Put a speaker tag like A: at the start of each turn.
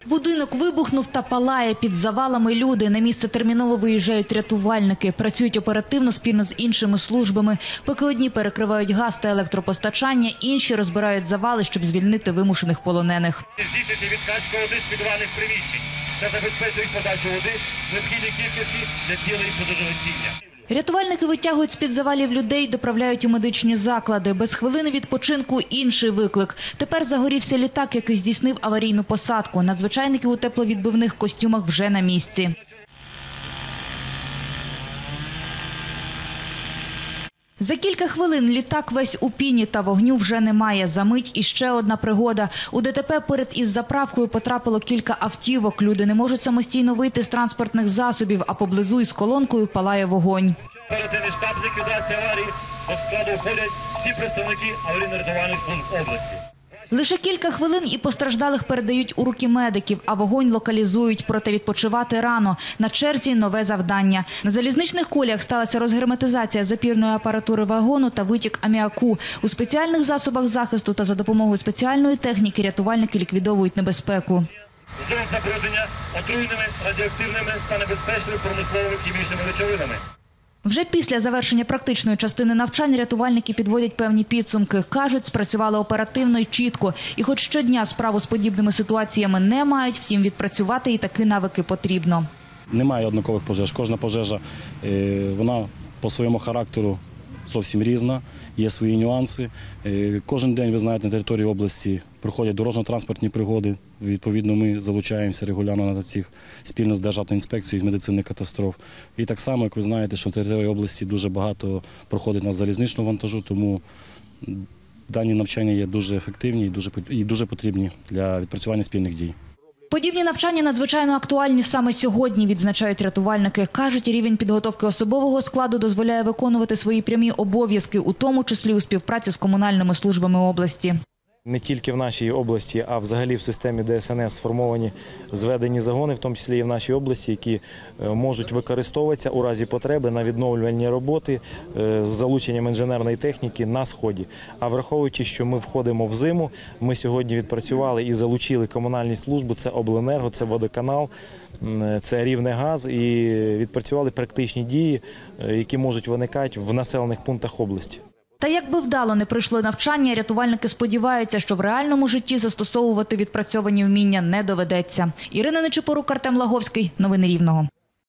A: Будинок вибухнув та палає. Під завалами люди. На місце терміново виїжджають рятувальники. Працюють оперативно спільно з іншими службами. Поки одні перекривають газ та електропостачання, інші розбирають завали, щоб звільнити вимушених полонених.
B: Здійснюється відкачка води з підвальних приміщень та забезпечують подачу води в необхідній кількості для цілей пожежогасіння.
A: Рятувальники витягують з-під завалів людей, доправляють у медичні заклади. Без хвилини відпочинку інший виклик. Тепер загорівся літак, який здійснив аварійну посадку. Надзвичайники у тепловідбивних костюмах вже на місці. За кілька хвилин літак весь у піні та вогню вже немає. Замить іще одна пригода. У ДТП поряд із заправкою потрапило кілька автівок. Люди не можуть самостійно вийти з транспортних засобів, а поблизу із колонкою палає вогонь.
B: Оперативний штаб з ліквідації аварії до складу входять всі представники аварійно-рятувальних служб області.
A: Лише кілька хвилин і постраждалих передають у руки медиків, а вогонь локалізують. Проте відпочивати рано. На черзі нове завдання. На залізничних коліях сталася розгерметизація запірної апаратури вагону та витік аміаку. У спеціальних засобах захисту та за допомогою спеціальної техніки рятувальники ліквідовують небезпеку.
B: Зон забруднення отруйними, радіоактивними та небезпечними промисловими хімічними речовинами.
A: Вже після завершення практичної частини навчань рятувальники підводять певні підсумки. Кажуть, спрацювали оперативно і чітко. І хоч щодня справу з подібними ситуаціями не мають, втім відпрацювати і такі навики потрібно.
C: Немає однакових пожеж. Кожна пожежа, вона по своєму характеру зовсім різна, є свої нюанси. Кожен день, ви знаєте, на території області проходять дорожньо-транспортні пригоди. Відповідно, ми залучаємося регулярно на цих спільно з Державною інспекцією з медицини катастроф. І так само, як ви знаєте, що на території області дуже багато проходить на залізничному вантажу, тому дані навчання є дуже ефективні і дуже потрібні для відпрацювання спільних дій.
A: Подібні навчання надзвичайно актуальні саме сьогодні, відзначають рятувальники. Кажуть, рівень підготовки особового складу дозволяє виконувати свої прямі обов'язки, у тому числі у співпраці з комунальними службами області.
D: Не тільки в нашій області, а взагалі в системі ДСНС сформовані зведені загони, в тому числі і в нашій області, які можуть використовуватися у разі потреби на відновлювальні роботи з залученням інженерної техніки на Сході. А враховуючи, що ми входимо в зиму, ми сьогодні відпрацювали і залучили комунальні служби, це обленерго, це водоканал, це Рівнегаз, і відпрацювали практичні дії, які можуть виникати в населених пунктах області.
A: Та як би вдало не пройшло навчання, рятувальники сподіваються, що в реальному житті застосовувати відпрацьовані вміння не доведеться. Ірина Нечипорук, Артем Лаговський. Новини Рівного.